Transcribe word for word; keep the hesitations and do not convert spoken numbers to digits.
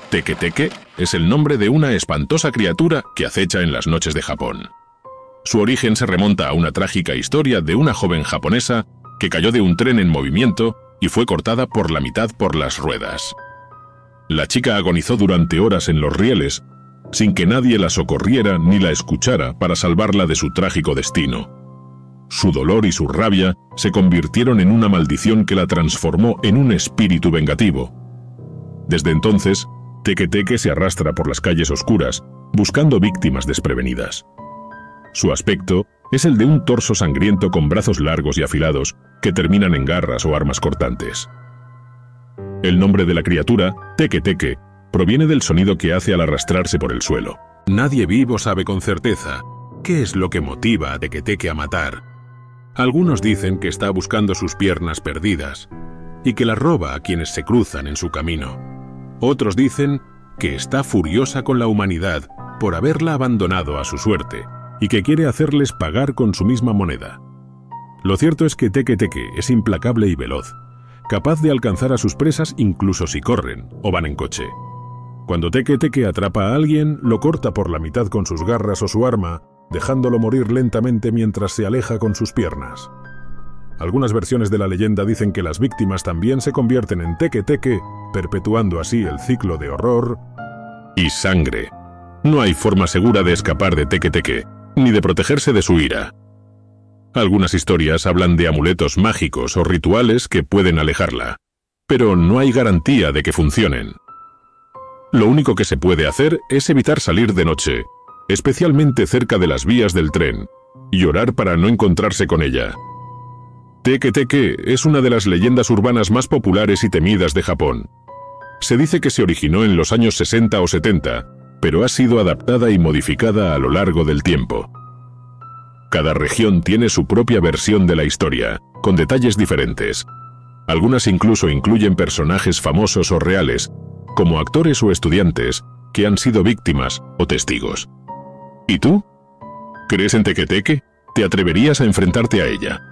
Teke Teke es el nombre de una espantosa criatura que acecha en las noches de Japón. Su origen se remonta a una trágica historia de una joven japonesa que cayó de un tren en movimiento y fue cortada por la mitad por las ruedas. La chica agonizó durante horas en los rieles, sin que nadie la socorriera ni la escuchara para salvarla de su trágico destino. Su dolor y su rabia se convirtieron en una maldición que la transformó en un espíritu vengativo. Desde entonces, Teke Teke se arrastra por las calles oscuras, buscando víctimas desprevenidas. Su aspecto es el de un torso sangriento con brazos largos y afilados que terminan en garras o armas cortantes. El nombre de la criatura, Teke Teke, proviene del sonido que hace al arrastrarse por el suelo. Nadie vivo sabe con certeza qué es lo que motiva a Teke Teke a matar. Algunos dicen que está buscando sus piernas perdidas y que las roba a quienes se cruzan en su camino. Otros dicen que está furiosa con la humanidad por haberla abandonado a su suerte y que quiere hacerles pagar con su misma moneda. Lo cierto es que Teke Teke es implacable y veloz, capaz de alcanzar a sus presas incluso si corren o van en coche. Cuando Teke Teke atrapa a alguien, lo corta por la mitad con sus garras o su arma, dejándolo morir lentamente mientras se aleja con sus piernas. Algunas versiones de la leyenda dicen que las víctimas también se convierten en Teke Teke, perpetuando así el ciclo de horror y sangre. No hay forma segura de escapar de Teke Teke, ni de protegerse de su ira. Algunas historias hablan de amuletos mágicos o rituales que pueden alejarla, pero no hay garantía de que funcionen. Lo único que se puede hacer es evitar salir de noche, especialmente cerca de las vías del tren, y orar para no encontrarse con ella. Teke Teke es una de las leyendas urbanas más populares y temidas de Japón. Se dice que se originó en los años sesenta o setenta, pero ha sido adaptada y modificada a lo largo del tiempo. Cada región tiene su propia versión de la historia, con detalles diferentes. Algunas incluso incluyen personajes famosos o reales, como actores o estudiantes, que han sido víctimas o testigos. ¿Y tú? ¿Crees en Teke Teke? ¿Te atreverías a enfrentarte a ella?